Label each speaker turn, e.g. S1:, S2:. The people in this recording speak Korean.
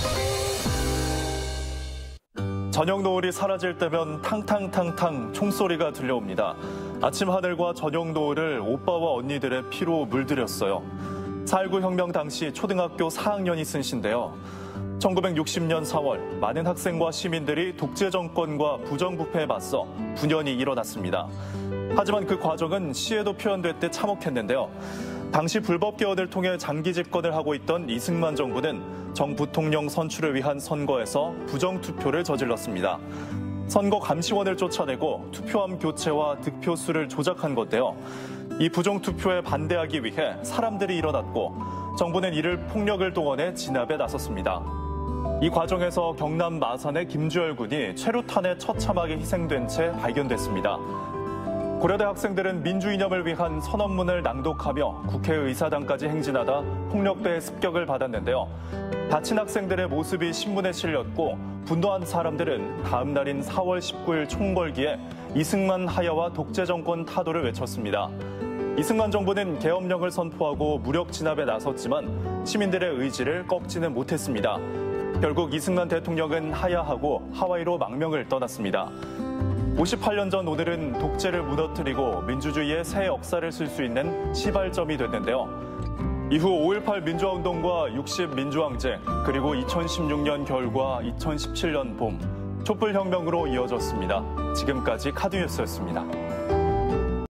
S1: 저녁 노을이 사라질 때면 탕탕탕탕 총소리가 들려옵니다. 아침 하늘과 저녁 노을을 오빠와 언니들의 피로 물들였어요. 4.19 혁명 당시 초등학교 4학년이 쓴 시인데요. 1960년 4월 많은 학생과 시민들이 독재 정권과 부정부패에 맞서 분연이 일어났습니다. 하지만 그 과정은 시에도 표현됐듯 참혹했는데요. 당시 불법 개헌을 통해 장기 집권을 하고 있던 이승만 정부는 정 부통령 선출을 위한 선거에서 부정투표를 저질렀습니다. 선거 감시원을 쫓아내고 투표함 교체와 득표수를 조작한 건데요. 이 부정투표에 반대하기 위해 사람들이 일어났고 정부는 이를 폭력을 동원해 진압에 나섰습니다. 이 과정에서 경남 마산의 김주열 군이 최루탄에 처참하게 희생된 채 발견됐습니다. 고려대 학생들은 민주이념을 위한 선언문을 낭독하며 국회의사당까지 행진하다 폭력배의 습격을 받았는데요. 다친 학생들의 모습이 신문에 실렸고 분노한 사람들은 다음 날인 4월 19일 총궐기에 이승만 하야와 독재 정권 타도를 외쳤습니다. 이승만 정부는 계엄령을 선포하고 무력 진압에 나섰지만 시민들의 의지를 꺾지는 못했습니다. 결국 이승만 대통령은 하야하고 하와이로 망명을 떠났습니다. 58년 전 오늘은 독재를 무너뜨리고 민주주의의 새 역사를 쓸 수 있는 시발점이 됐는데요. 이후 5.18 민주화운동과 60 민주항쟁, 그리고 2016년 겨울과 2017년 봄, 촛불혁명으로 이어졌습니다. 지금까지 카드뉴스였습니다.